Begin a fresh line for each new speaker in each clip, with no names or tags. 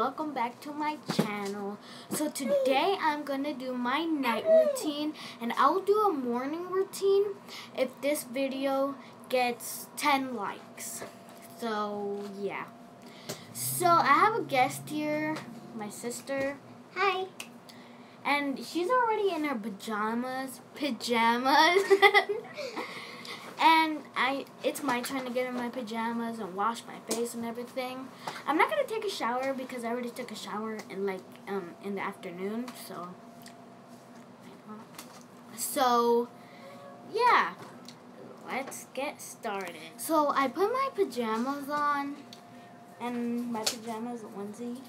welcome back to my channel. So today I'm gonna do my night routine, and I'll do a morning routine if this video gets 10 likes. So yeah. So I have a guest here, my sister.
Hi.
And she's already in her pajamas. And it's my turn to get in my pajamas and wash my face and everything. I'm not gonna take a shower because I already took a shower in the afternoon. So yeah, let's get started. So I put my pajamas on, and my pajamas a onesie.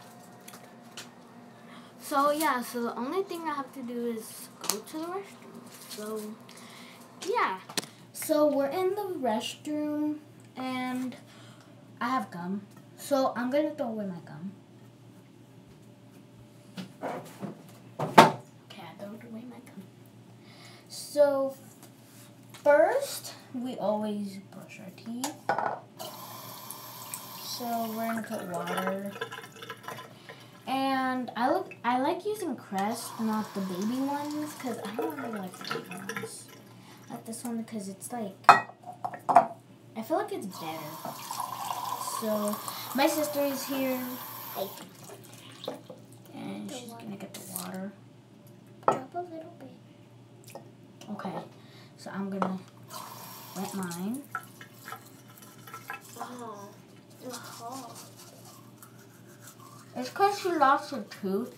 So yeah, so the only thing I have to do is go to the restroom. So yeah. So we're in the restroom, and I have gum. So I'm going to throw away my gum. Okay, I threw away my gum. So first, we always brush our teeth. So we're going to put water. And I like using Crest, not the baby ones, because I don't really like the baby ones. I like this one because it's like, I feel like it's better. So, my sister is here.
Hey.
And she's going to get the water.
Drop a little bit.
Okay. So, I'm going to wet mine.
Oh. Oh.
It's because she lost her tooth.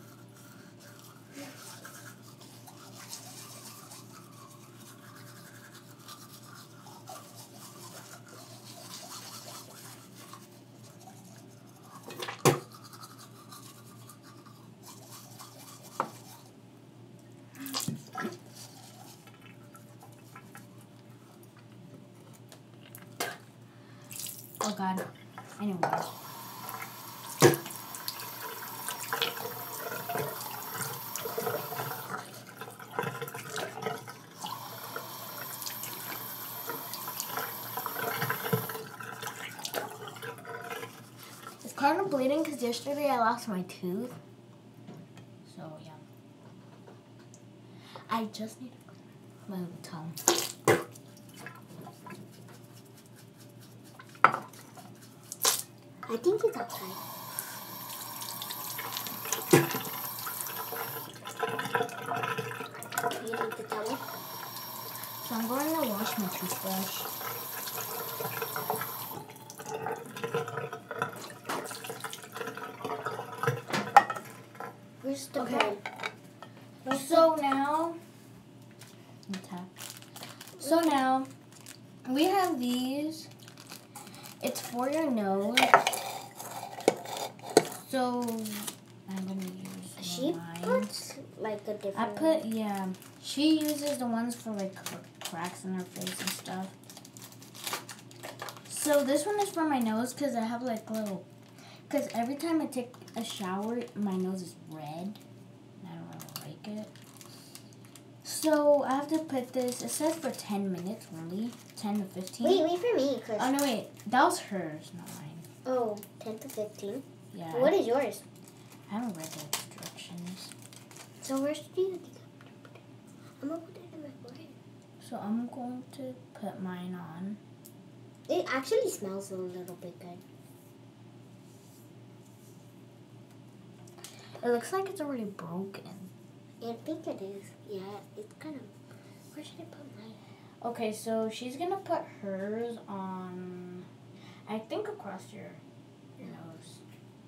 Oh God. Anyway. It's kind of bleeding because yesterday I lost my tooth. So yeah. I just need to clean my tongue.
I think it's outside. You need the towel?
So I'm going to wash my toothbrush.
Where's the
Okay.
bowl?
So now we have these. It's for your nose. So I'm gonna use
She
mine.
puts like a different.
She uses the ones for like cracks in her face and stuff. So this one is for my nose because I have like little. Because every time I take a shower, my nose is red. I don't really like it. So I have to put this. It says for 10 minutes only, 10 to 15.
Wait for me.
Oh no, wait, that was hers, not mine.
Oh, 10 to 15.
Yeah.
What is yours?
I haven't read the instructions.
So where's the I'm gonna put it in my forehead.
So I'm going to put mine on.
It actually smells a little bit good.
It looks like it's already broken.
I think it is. Yeah, it's kind of. Where should I put mine?
Okay, so she's gonna put hers on. I think across your nose.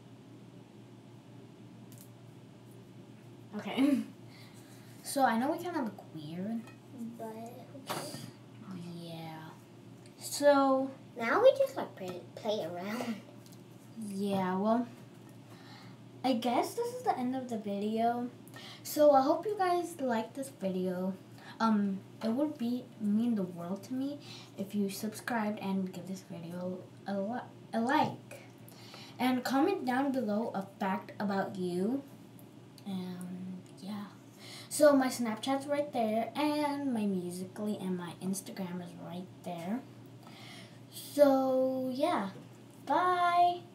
Okay. So I know we kind of look weird.
But okay.
Yeah. So.
Now we just like play around.
Yeah, well, I guess this is the end of the video. So I hope you guys like this video. It would mean the world to me if you subscribed and give this video a like. And comment down below a fact about you. And yeah. So my Snapchat's right there, and my Musical.ly and my Instagram is right there. So yeah. Bye.